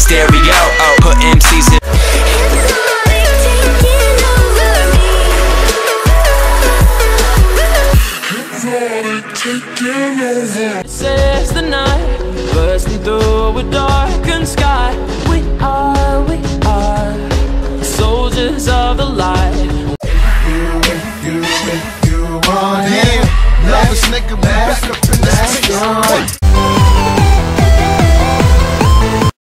stereo. Put MCs in. It says the night bursting through a darkened sky.